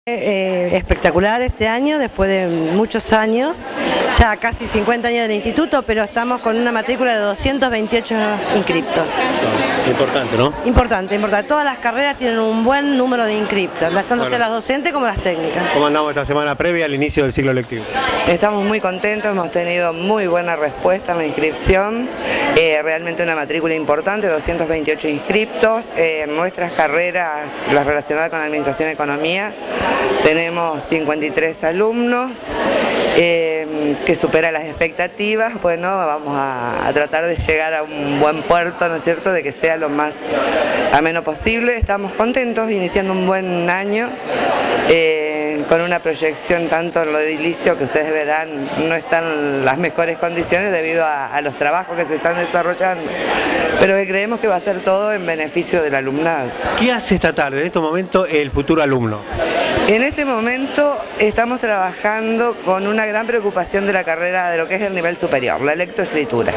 Espectacular este año, después de muchos años, ya casi 50 años del instituto, pero estamos con una matrícula de 228 inscriptos. Importante, ¿no? Importante, importante. Todas las carreras tienen un buen número de inscriptos, tanto sea las docentes como las técnicas. ¿Cómo andamos esta semana previa al inicio del ciclo lectivo? Estamos muy contentos, hemos tenido muy buena respuesta en la inscripción, realmente una matrícula importante, 228 inscriptos. En nuestras carreras, las relacionadas con Administración y Economía, tenemos 53 alumnos, que supera las expectativas. Bueno, vamos a tratar de llegar a un buen puerto, ¿no es cierto?, de que sea lo más ameno posible. Estamos contentos, iniciando un buen año, con una proyección tanto en lo edilicio, que ustedes verán no están en las mejores condiciones debido a los trabajos que se están desarrollando, pero que creemos que va a ser todo en beneficio del alumnado. ¿Qué hace esta tarde, en este momento, el futuro alumno? En este momento estamos trabajando con una gran preocupación de la carrera de lo que es el nivel superior, la lectoescritura.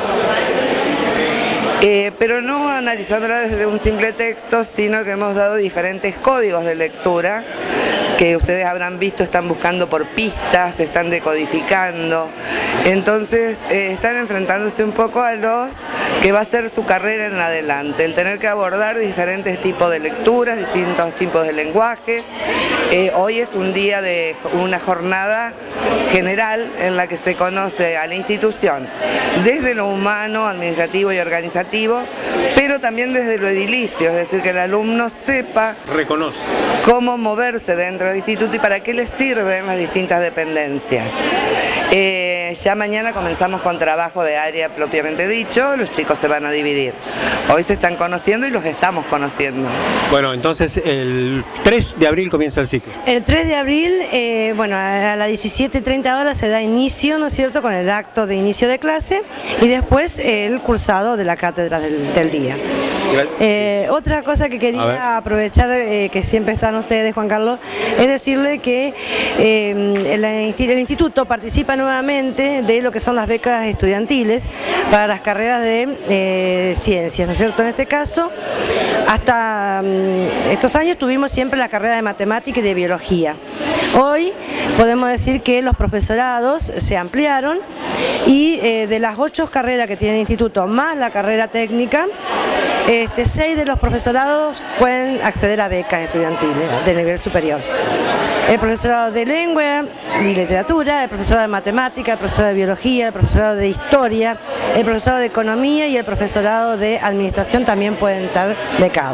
Pero no analizándola desde un simple texto, sino que hemos dado diferentes códigos de lectura que ustedes habrán visto, están buscando por pistas, se están decodificando, entonces están enfrentándose un poco a lo que va a ser su carrera en adelante, el tener que abordar diferentes tipos de lecturas, distintos tipos de lenguajes. Hoy es un día de una jornada general en la que se conoce a la institución desde lo humano, administrativo y organizativo, pero también desde lo edilicio, es decir, que el alumno sepa, reconoce cómo moverse dentro del instituto y para qué les sirven las distintas dependencias. Ya mañana comenzamos con trabajo de área propiamente dicho, los chicos se van a dividir. Hoy se están conociendo y los estamos conociendo. Bueno, entonces el 3 de abril comienza el ciclo. El 3 de abril, bueno, a las 17:30 horas se da inicio, ¿no es cierto?, con el acto de inicio de clase y después el cursado de la cátedra del día. Otra cosa que quería aprovechar, que siempre están ustedes, Juan Carlos, es decirle que el instituto participa nuevamente de lo que son las becas estudiantiles para las carreras de ciencias, ¿no es cierto? En este caso, hasta estos años tuvimos siempre la carrera de matemática y de biología. Hoy podemos decir que los profesorados se ampliaron y de las 8 carreras que tiene el instituto, más la carrera técnica, 6 de los profesorados pueden acceder a becas estudiantiles de nivel superior. El profesorado de lengua y literatura, el profesorado de matemática, el profesorado de biología, el profesorado de historia, el profesorado de economía y el profesorado de administración también pueden estar becados.